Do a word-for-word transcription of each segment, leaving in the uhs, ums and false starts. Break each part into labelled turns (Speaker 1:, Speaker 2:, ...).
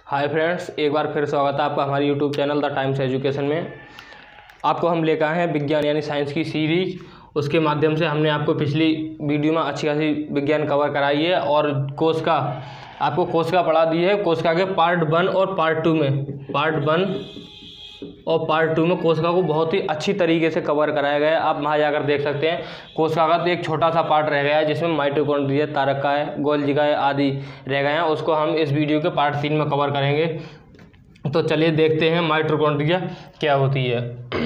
Speaker 1: Hi friends, एक बार फिर स्वागत है आपका हमारे YouTube channel The Times Education में। आपको हम लेकर आए हैं विज्ञान यानी साइंस की सीरीज। उसके माध्यम से हमने आपको पिछली वीडियो में अच्छी खासी विज्ञान कवर कराई है और कोशिका आपको कोशिका पढ़ा दी है। कोशिका के पार्ट वन और पार्ट टू में पार्ट वन और पार्ट टू में कोशिका को बहुत ही अच्छी तरीके से कवर कराया गया है। आप वहाँ जाकर देख सकते हैं। कोशिका का तो एक छोटा सा पार्ट रह गया है जिसमें माइटोकॉन्ड्रिया, तारकाएँ, गोल्जिकाएँ आदि रह गए हैं। उसको हम इस वीडियो के पार्ट तीन में कवर करेंगे। तो चलिए देखते हैं माइटोकॉन्ड्रिया क्या होती है।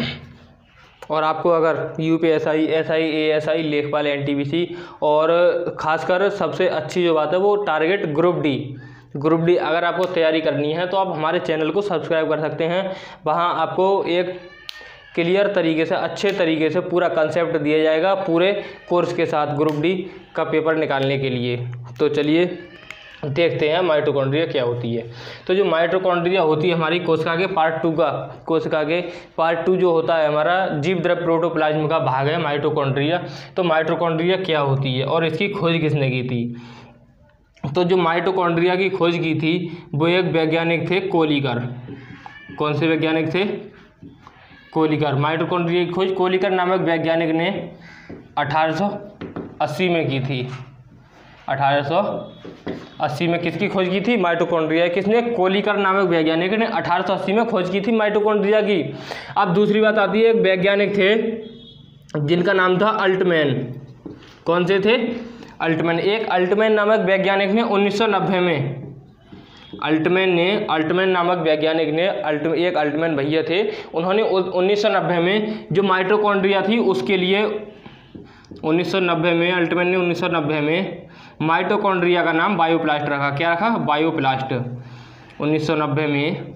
Speaker 1: और आपको अगर U P S I, S I, A S I, लेखपाल, एन टी पी सी और ख़ासकर सबसे अच्छी जो बात है वो target group D group D अगर आपको तैयारी करनी है तो आप हमारे चैनल को सब्सक्राइब कर सकते हैं। वहाँ आपको एक क्लियर तरीके से, अच्छे तरीके से पूरा कंसेप्ट दिया जाएगा पूरे कोर्स के साथ ग्रुप डी का पेपर निकालने के लिए। तो चलिए देखते हैं माइटोकॉन्ड्रिया क्या होती है। तो जो माइटोकॉन्ड्रिया होती है हमारी कोशिका के पार्ट टू का कोशिका के पार्ट टू जो होता है हमारा जीव द्रव्य प्रोटोप्लाज्म का भाग है माइटोकॉन्ड्रिया। तो माइटोकॉन्ड्रिया क्या होती है और इसकी खोज किसने की थी? तो जो माइटोकॉन्ड्रिया की खोज की थी वो एक वैज्ञानिक थे, कोलिकर। कौन से वैज्ञानिक थे? कोलिकर। माइटोकॉन्ड्रिया की खोज कोलिकर नामक वैज्ञानिक ने अठारह सौ अस्सी में की थी। अठारह सौ अस्सी में किसकी खोज की थी? माइटोकॉन्ड्रिया। किसने? कोलिकर नामक वैज्ञानिक ने अठारह सौ अस्सी में खोज की थी माइटोकॉन्ड्रिया की। अब दूसरी बात आती है, एक वैज्ञानिक थे जिनका नाम था अल्टमैन। कौन से थे? अल्टमैन। एक अल्टमैन नामक वैज्ञानिक ने उन्नीस सौ नब्बे में अल्टमैन ने अल्टमैन नामक वैज्ञानिक ने अल्ट एक अल्टमैन भैया थे, उन्होंने उन्नीस सौ नब्बे में जो माइटोकॉन्ड्रिया थी उसके लिए उन्नीस सौ नब्बे में अल्टमैन ने उन्नीस सौ नब्बे में माइटोकॉन्ड्रिया का नाम बायोप्लास्ट रखा। क्या रखा? बायोप्लास्ट। उन्नीस सौ नब्बे में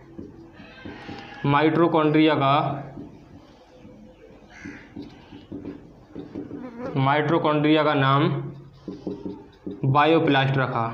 Speaker 1: माइटोकॉन्ड्रिया का माइटोकॉन्ड्रिया का नाम बायोप्लास्ट रखा।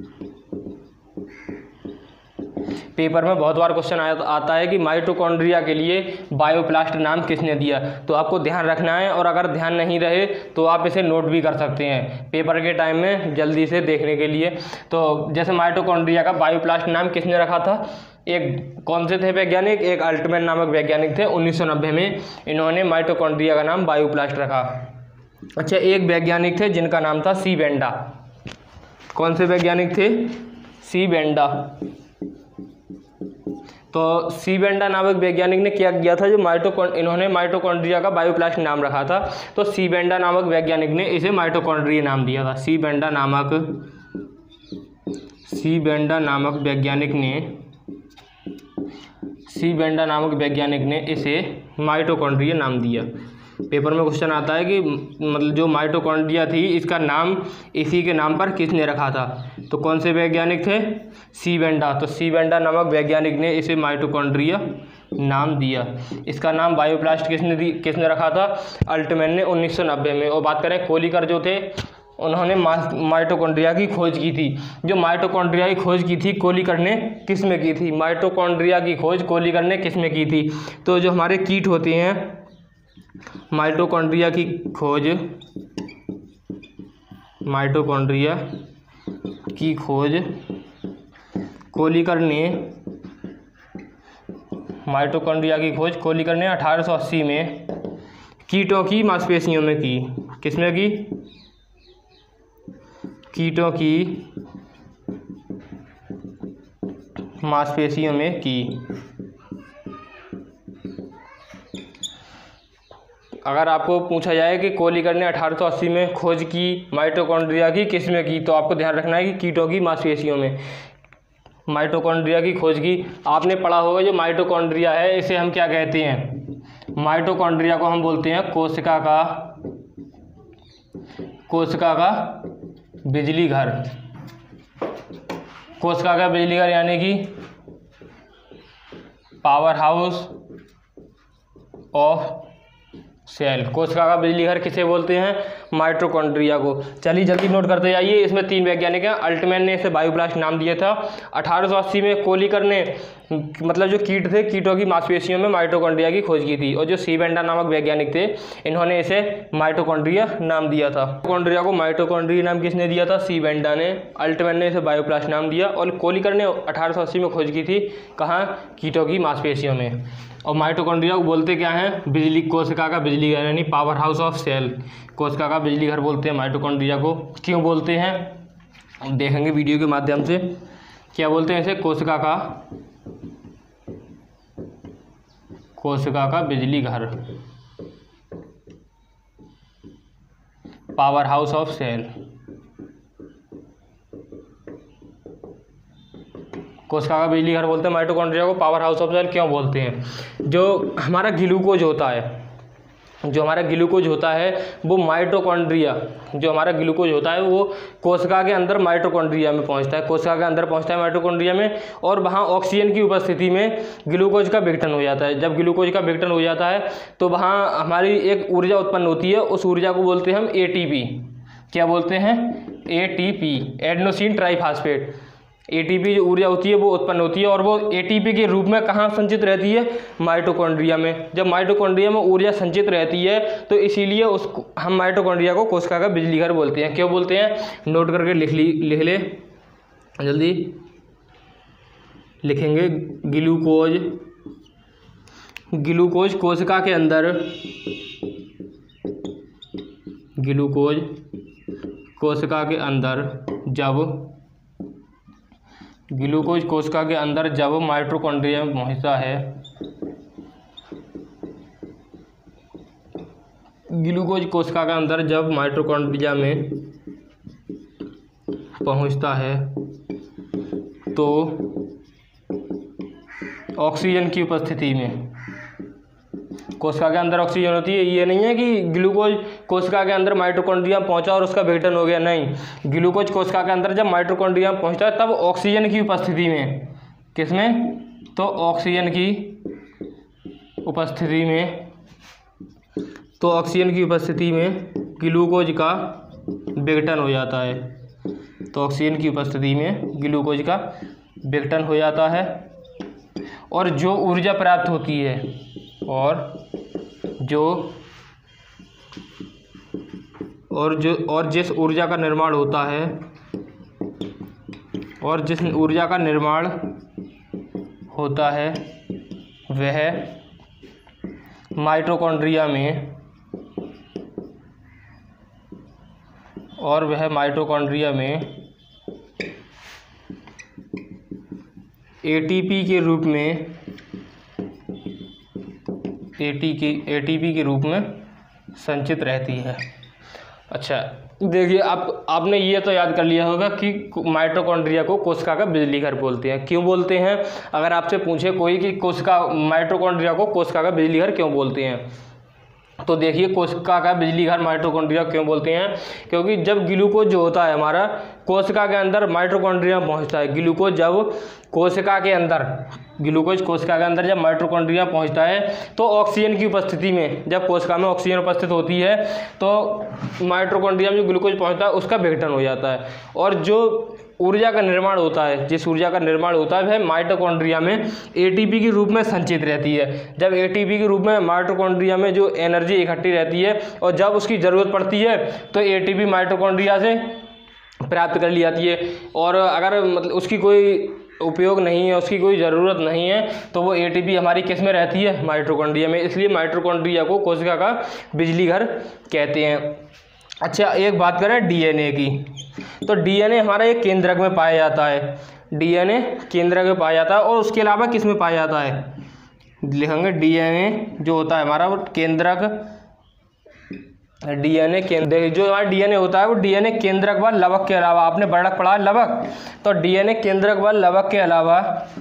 Speaker 1: पेपर में बहुत बार क्वेश्चन आता है कि माइटोकॉन्ड्रिया के लिए बायोप्लास्ट नाम किसने दिया, तो आपको ध्यान रखना है। और अगर ध्यान नहीं रहे तो आप इसे नोट भी कर सकते हैं पेपर के टाइम में जल्दी से देखने के लिए। तो जैसे माइटोकॉन्ड्रिया का बायोप्लास्ट नाम किसने रखा था? एक कौन से थे वैज्ञानिक? एक अल्टमैन नामक वैज्ञानिक थे। उन्नीस सौ नब्बे में इन्होंने माइटोकॉन्ड्रिया का नाम बायोप्लास्ट रखा। अच्छा, एक वैज्ञानिक थे जिनका नाम था सी बेंडा। कौन से वैज्ञानिक थे? C Benda. तो सी बेंडा नामक वैज्ञानिक ने क्या किया था? जो माइटोकॉन इन्होंने माइटोकॉन्ड्रिया का बायोप्लास्ट नाम रखा था। तो सी बेंडा नामक वैज्ञानिक ने इसे माइटोकॉन्ड्रिया नाम दिया था। सी बेंडा नामक सी बेंडा नामक वैज्ञानिक ने सी बेंडा नामक वैज्ञानिक ने इसे माइटोकॉन्ड्रिया नाम दिया। पेपर में क्वेश्चन आता है कि मतलब जो माइटोकॉन्ड्रिया थी इसका नाम इसी के नाम पर किसने रखा था? तो कौन से वैज्ञानिक थे? C Benda. तो सी बेंडा नामक वैज्ञानिक ने इसे माइटोकॉन्ड्रिया नाम दिया। इसका नाम बायोप्लास्ट किसने दी किसने रखा था? अल्टमैन ने उन्नीस सौ नब्बे में। और बात करें कोलिकर जो थे, उन्होंने माइटोकॉन्ड्रिया की खोज की थी। जो माइटोकॉन्ड्रिया की खोज की थी कोलिकर ने किस में की थी? माइटोकॉन्ड्रिया की खोज कोलिकर ने किस में की थी? तो जो हमारे कीट होते हैं, माइटोकॉन्ड्रिया की खोज माइटोकॉन्ड्रिया की खोज कोलिकर ने माइटोकॉन्ड्रिया की खोज कोलिकर ने अठारह सौ अस्सी में कीटों की मांसपेशियों में की। किसमें की? कीटों की मांसपेशियों में की। अगर आपको पूछा जाए कि कोलिकर ने अठारह सौ अस्सी में खोज की माइटोकॉन्ड्रिया की किस में की, तो आपको ध्यान रखना है कि कीटों की मांसपेशियों में माइटोकॉन्ड्रिया की खोज की। आपने पढ़ा होगा जो माइटोकॉन्ड्रिया है इसे हम क्या कहते हैं? माइटोकॉन्ड्रिया को हम बोलते हैं कोशिका का कोशिका का बिजली घर। कोशिका का बिजली घर यानी कि पावर हाउस ऑफ सेल। कोशिका का बिजली घर किसे बोलते हैं? माइटोकॉन्ड्रिया को। चलिए जल्दी नोट करते जाइए। इसमें तीन वैज्ञानिक हैं। अल्टमैन ने इसे बायोब्लास्ट नाम दिया था। अठारह सौ अस्सी में कोलिकर ने मतलब जो कीट थे, कीटों की मांसपेशियों में माइटोकॉन्ड्रिया की खोज की थी। और जो सी बेंडा नामक वैज्ञानिक थे, इन्होंने इसे माइटोकॉन्ड्रिया नाम दिया था। माइटोकॉन्ड्रिया को माइटोकॉन्ड्रिया नाम किसने दिया था? सी बेंडा ने। अल्टमैन ने इसे बायोब्लास्ट नाम दिया। और कोलिकर ने अठारह सौ अस्सी में खोज की थी। कहाँ? कीटों की मांसपेशियों में। और माइटोकॉन्ड्रिया को बोलते क्या हैं? बिजली, कोशिका का बिजली घर, यानी पावर हाउस ऑफ सेल। कोशिका का बिजली घर बोलते हैं माइटोकॉन्ड्रिया को। क्यों बोलते हैं हम देखेंगे वीडियो के माध्यम से। क्या बोलते हैं इसे? कोशिका का कोशिका का बिजली घर, पावर हाउस ऑफ सेल। कोशिका का बिजली घर बोलते हैं माइटोकॉन्ड्रिया को। पावर हाउस ऑफ सेल क्यों बोलते हैं? जो हमारा ग्लूकोज होता है, जो हमारा ग्लूकोज होता है वो माइटोकॉन्ड्रिया, जो हमारा ग्लूकोज होता है वो कोशिका के अंदर माइटोकॉन्ड्रिया में पहुंचता है। कोशिका के अंदर पहुंचता है माइटोकॉन्ड्रिया में, और वहाँ ऑक्सीजन की उपस्थिति में ग्लूकोज का विघटन हो जाता है। जब ग्लूकोज का विघटन हो जाता है तो वहाँ हमारी एक ऊर्जा उत्पन्न होती है। उस ऊर्जा को बोलते हैं हम ए टी पी। क्या बोलते हैं? A T P, adenosine triphosphate. ATP जो ऊर्जा होती है वो उत्पन्न होती है, और वो एटीपी के रूप में कहाँ संचित रहती है? माइटोकॉन्ड्रिया में। जब माइटोकॉन्ड्रिया में ऊर्जा संचित रहती है तो इसीलिए उसको हम माइटोकॉन्ड्रिया को कोशिका का बिजली घर बोलते हैं। क्यों बोलते हैं? नोट करके लिख ली लिख ले जल्दी। लिखेंगे ग्लूकोज ग्लूकोज कोशिका के अंदर ग्लूकोज कोशिका के अंदर जब ग्लूकोज कोशिका के अंदर जब माइटोकॉन्ड्रिया में पहुंचता है ग्लूकोज कोशिका के अंदर जब माइटोकॉन्ड्रिया में पहुंचता है तो ऑक्सीजन की उपस्थिति में, कोशिका के अंदर ऑक्सीजन होती है। ये नहीं है कि ग्लूकोज कोशिका के अंदर माइटोकॉन्ड्रिया पहुंचा और उसका विघटन हो गया, नहीं। ग्लूकोज कोशिका के अंदर जब माइटोकॉन्ड्रिया पहुंचता है तब ऑक्सीजन की उपस्थिति में, किसमें? तो ऑक्सीजन की उपस्थिति में तो ऑक्सीजन की उपस्थिति में ग्लूकोज का विघटन हो जाता है। तो ऑक्सीजन की उपस्थिति में ग्लूकोज का विघटन हो जाता है, और जो ऊर्जा प्राप्त होती है और जो और जो और जिस ऊर्जा का निर्माण होता है और जिस ऊर्जा का निर्माण होता है वह माइटोकॉन्ड्रिया में और वह माइटोकॉन्ड्रिया में एटीपी के रूप में एटी की एटीपी के रूप में संचित रहती है। अच्छा देखिए, आप आपने ये तो याद कर लिया होगा कि माइटोकॉन्ड्रिया को कोशिका का बिजली घर बोलते हैं। क्यों बोलते हैं? अगर आपसे पूछे कोई कि कोशिका माइटोकॉन्ड्रिया को कोशिका का बिजली घर क्यों बोलते हैं, तो देखिए कोशिका का बिजली घर माइटोकॉन्ड्रिया क्यों बोलते हैं? क्योंकि जब ग्लूकोज जो होता है हमारा कोशिका के अंदर माइटोकॉन्ड्रिया पहुंचता है, ग्लूकोज जब कोशिका के अंदर ग्लूकोज कोशिका के अंदर जब माइटोकॉन्ड्रिया पहुंचता है तो ऑक्सीजन की उपस्थिति में, जब कोशिका में ऑक्सीजन उपस्थित होती है तो माइटोकॉन्ड्रिया में जो ग्लूकोज पहुंचता है उसका विघटन हो जाता है, और जो ऊर्जा का निर्माण होता है, जिस ऊर्जा का निर्माण होता है वह माइटोकॉन्ड्रिया में एटीपी के रूप में संचित रहती है। जब एटीपी के रूप में माइटोकॉन्ड्रिया में जो एनर्जी इकट्ठी रहती है और जब उसकी ज़रूरत पड़ती है तो एटीपी माइटोकॉन्ड्रिया से प्राप्त कर ली जाती है, और अगर मतलब उसकी कोई उपयोग नहीं है, उसकी कोई ज़रूरत नहीं है, तो वो एटीपी हमारी किस में रहती है? माइटोकॉन्ड्रिया में। इसलिए माइटोकॉन्ड्रिया को कोशिका का बिजली घर कहते हैं। अच्छा एक बात करें डीएनए की, तो डीएनए हमारा एक केंद्रक में पाया जाता है। डीएनए केंद्रक में पाया जाता है, और उसके अलावा किस में पाया जाता है? लिखेंगे डीएनए जो होता है हमारा वो केंद्रक, डीएनए केंद्र जो हमारा डीएनए होता है वो डीएनए केंद्रक व लवक के अलावा, आपने वर्णक पढ़ा है लवक, तो डीएनए केंद्रक व लवक के अलावा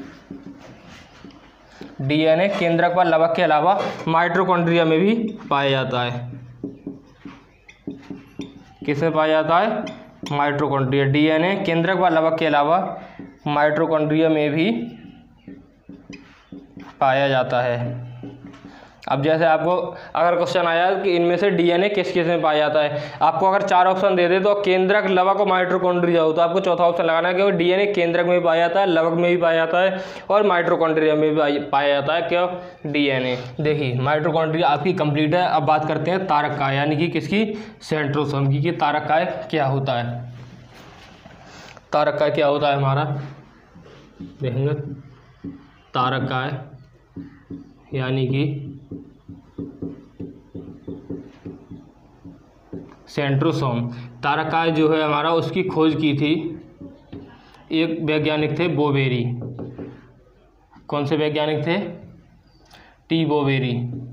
Speaker 1: डीएनए केंद्रक व लवक के अलावा माइटोकॉन्ड्रिया में भी पाया जाता है। किसमें पाया जाता है? माइटोकॉन्ड्रिया। डीएनए केंद्रक व लवक के अलावा माइटोकॉन्ड्रिया में भी पाया जाता है। अब जैसे आपको अगर क्वेश्चन आया कि इनमें से डीएनए किस किस में पाया जाता है, आपको अगर चार ऑप्शन दे दे तो केंद्रक, लवक और माइटोकॉन्ड्रिया हो, तो आपको चौथा ऑप्शन लगाना है कि डीएनए केंद्रक में भी पाया जाता है, लवक में भी पाया जाता है और माइटोकॉन्ड्रिया में भी पाया जाता है। क्या? डीएनए। देखिए माइटोकॉन्ड्रिया आपकी कंप्लीट है। अब बात करते हैं तारक काय यानी कि किसकी? सेंट्रोसोम की। कि तारक काय क्या होता है? तारक काय क्या होता है हमारा देखेंगे। तारक काय यानी कि सेंट्रोसोम। तारक काय जो है हमारा, उसकी खोज की थी एक वैज्ञानिक थे बोवेरी। कौन से वैज्ञानिक थे? T Boveri.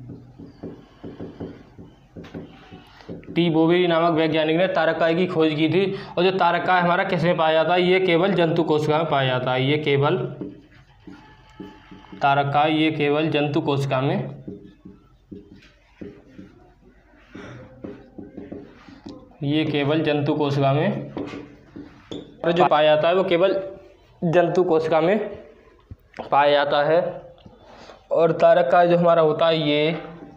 Speaker 1: टी बोवेरी नामक वैज्ञानिक ने तारक काय की खोज की थी। और जो तारक काय हमारा किस में पाया जाता है? ये केवल जंतु कोशिका में पाया जाता है। ये केवल तारक काय ये केवल जंतु कोशिका में ये केवल जंतु कोशिका में और जो पाया जाता है वो केवल जंतु कोशिका में पाया जाता है। और तारक काय जो हमारा होता है ये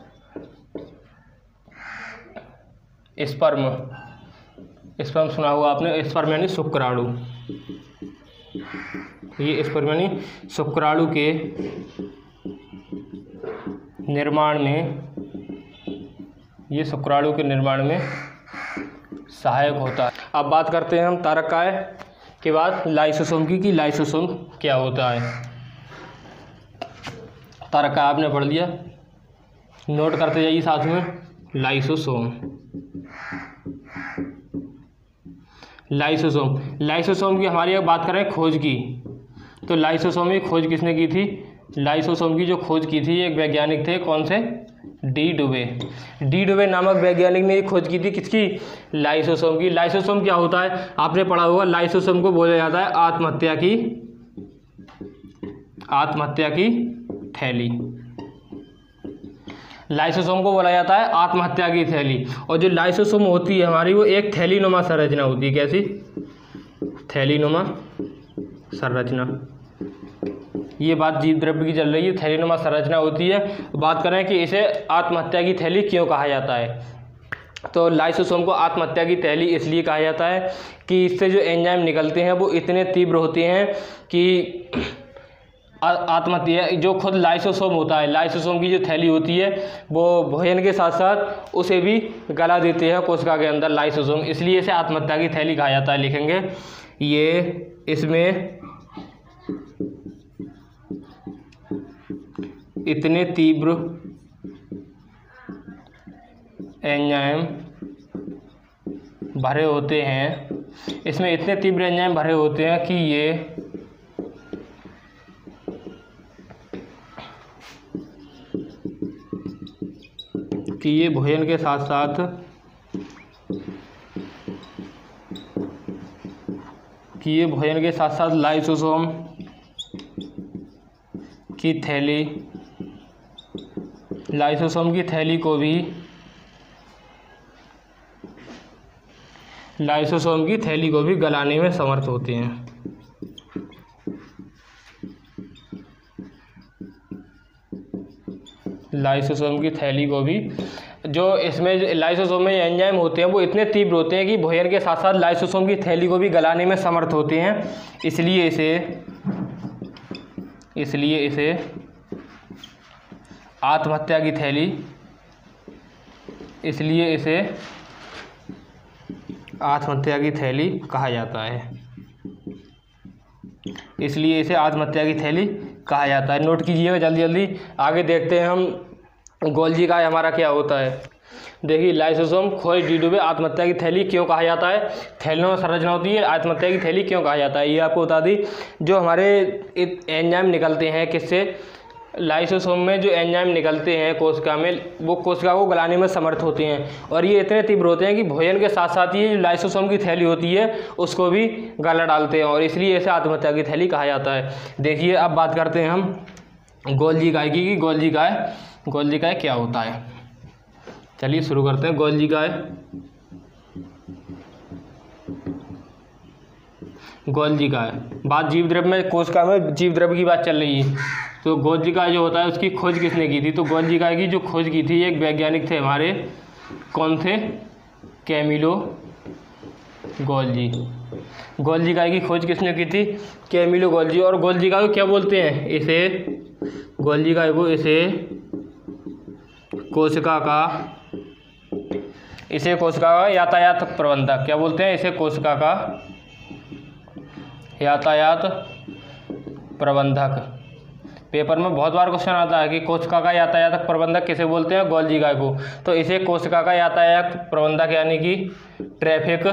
Speaker 1: स्पर्म स्पर्म सुना हुआ आपने। स्पर्म यानी शुक्राणु। ये स्पर्म यानी शुक्राणु के निर्माण में ये शुक्राणु के निर्माण में सहायक होता है। अब बात करते हैं हम तारक काय के बाद लाइसोसोम की कि लाइसोसोम क्या होता है। तारक काय आपने पढ़ लिया, नोट करते जाइए साथ में। लाइसोसोम लाइसोसोम लाइसोसोम की हमारी अब बात करें खोज की, तो लाइसोसोम की खोज किसने की थी? लाइसोसोम की जो खोज की थी एक वैज्ञानिक थे। कौन से? डी डुबे। डी डुबे नामक वैज्ञानिक ने खोज की थी किसकी? लाइसोसोम की। लाइसोसोम क्या होता है? आपने पढ़ा होगा। लाइसोसोम को बोला जाता है आत्महत्या की आत्महत्या की थैली। लाइसोसोम को बोला जाता है आत्महत्या की थैली। और जो लाइसोसोम होती है हमारी, वो एक थैलीनुमा संरचना होती है। कैसी? थैलीनुमा संरचना। ये बात जीव द्रव्य की चल रही है, थैलीनुमा संरचना होती है। बात करें कि इसे आत्महत्या की थैली क्यों कहा जाता है, तो लाइसोसोम को आत्महत्या की थैली इसलिए कहा जाता है कि इससे जो एंजाइम निकलते हैं वो इतने तीव्र होते हैं कि आत्महत्या जो खुद लाइसोसोम होता है, लाइसोसोम की जो थैली होती है वो भोजन के साथ साथ उसे भी गला देते हैं कोशिका के अंदर लाइसोसोम, इसलिए इसे आत्महत्या की थैली कहा जाता है। लिखेंगे ये इसमें इतने तीव्र एंजाइम भरे होते हैं इसमें इतने तीव्र एंजाइम भरे होते हैं कि ये कि ये भोजन के साथ साथ कि ये भोजन के साथ साथ लाइसोसोम की थैली लाइसोसोम की थैली को भी लाइसोसोम की थैली को भी गलाने में समर्थ होते हैं। लाइसोसोम की थैली को भी जो इसमें जो लाइसोसोम में एंजाइम होते हैं वो इतने तीव्र होते हैं कि भोजन के साथ साथ लाइसोसोम की थैली को भी गलाने में समर्थ होते हैं, इसलिए इसे इसलिए इसे आत्महत्या की थैली इसलिए इसे आत्महत्या की थैली कहा जाता है इसलिए इसे आत्महत्या की थैली कहा जाता है। नोट कीजिएगा जल्दी जल्दी। आगे देखते हैं हम गोल्जी काय हमारा क्या होता है। देखिए लाइसोसोम खोज डी डुबे आत्महत्या की थैली क्यों कहा जाता है, थैलियों में संरचना होती है, आत्महत्या की थैली क्यों कहा जाता है ये आपको बता दी। जो हमारे एंजाइम निकलते हैं किससे, लाइसोसोम में जो एंजाइम निकलते हैं कोशिका में वो कोशिका को गलाने में समर्थ होते हैं और ये इतने तीव्र होते हैं कि भोजन के साथ साथ ये जो लाइसोसोम की थैली होती है उसको भी गला डालते हैं और इसलिए इसे आत्महत्या की थैली कहा जाता है। देखिए अब बात करते हैं हम गोल्जी काय की कि गोल्जी काय गोल्जी काय क्या होता है। चलिए शुरू करते हैं। गोल्जी काय गोल्जिका है। बात जीव द्रव्य में, कोशिका में जीव द्रव्य की बात चल रही है, तो गोल्जिका जो होता है उसकी खोज किसने की थी? तो गोल्जिका की जो खोज की थी एक वैज्ञानिक थे हमारे, कौन थे? Camillo Golgi. गोल्जिका की खोज किसने की थी? Camillo Golgi. और गोल्जिका को क्या बोलते हैं? इसे गोल्जिका को इसे कोशिका का इसे कोशिका का यातायात प्रबंधक क्या बोलते हैं? इसे कोशिका का यातायात प्रबंधक। पेपर में बहुत बार क्वेश्चन आता है कि कोशिका का यातायात प्रबंधक किसे बोलते हैं? गोल्जिका को। तो इसे कोशिका का यातायात प्रबंधक यानी कि ट्रैफिक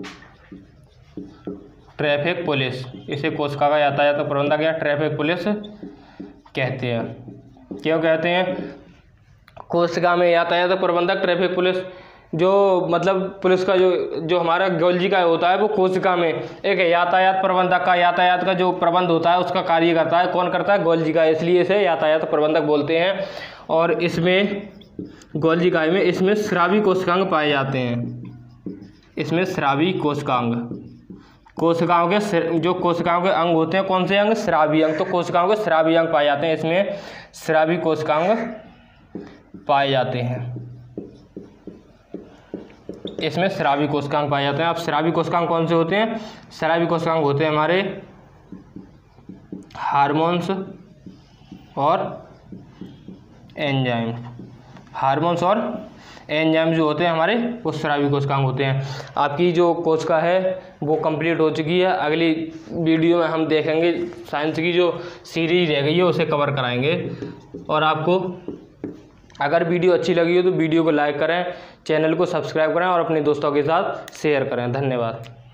Speaker 1: ट्रैफिक पुलिस, इसे कोशिका का यातायात प्रबंधक या ट्रैफिक पुलिस कहते हैं। क्यों कहते हैं? कोशिका में यातायात प्रबंधक ट्रैफिक पुलिस, जो मतलब पुलिस का जो जो हमारा गोल्जिका होता है वो कोशिका में एक यातायात प्रबंधक का, यातायात का जो प्रबंध होता है उसका कार्य करता है। कौन करता है? गोल्जिका, इसलिए इसे यातायात प्रबंधक बोलते हैं। और इसमें गोल्जिका में इसमें स्रावी कोशिकांग पाए जाते हैं। इसमें स्रावी कोशिकांग, कोशिकाओं के जो कोशिकाओं के अंग होते हैं, कौन से अंग? स्रावी अंग। तो कोशिकाओं के स्रावी अंग पाए जाते हैं, इसमें स्रावी कोशिकांग पाए जाते हैं। इसमें स्रावी कोशिकांग पाए जाते हैं। अब स्रावी कोशिकांग कौन से होते हैं? स्रावी कोशिकांग होते हैं हमारे हार्मोन्स और एंजाइम। हार्मोन्स और एंजाइम जो होते हैं हमारे वो स्रावी कोशिकांग होते हैं। आपकी जो कोशिका है वो कंप्लीट हो चुकी है। अगली वीडियो में हम देखेंगे साइंस की जो सीरीज रह गई है उसे कवर कराएंगे। और आपको अगर वीडियो अच्छी लगी हो तो वीडियो को लाइक करें, चैनल को सब्सक्राइब करें और अपने दोस्तों के साथ शेयर करें। धन्यवाद।